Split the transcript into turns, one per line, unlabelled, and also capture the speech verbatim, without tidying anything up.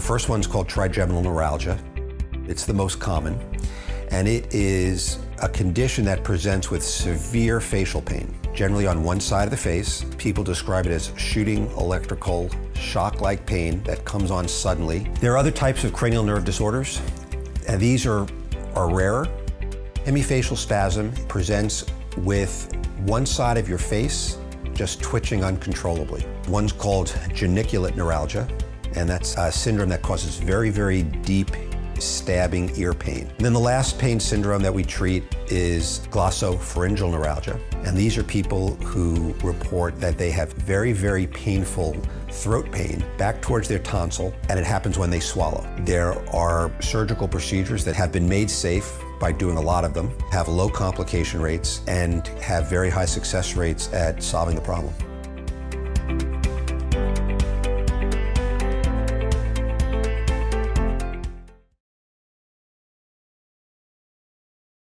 first one's called trigeminal neuralgia. It's the most common, and it is a condition that presents with severe facial pain, generally on one side of the face. People describe it as shooting electrical shock-like pain that comes on suddenly. There are other types of cranial nerve disorders, and these are, are rarer. Hemifacial spasm presents with one side of your face just twitching uncontrollably. One's called geniculate neuralgia, and that's a syndrome that causes very, very deep stabbing ear pain. And then the last pain syndrome that we treat is Glossopharyngeal neuralgia. And these are people who report that they have very, very painful throat pain back towards their tonsil, and it happens when they swallow. There are surgical procedures that have been made safe by doing a lot of them, have low complication rates, and have very high success rates at solving the problem.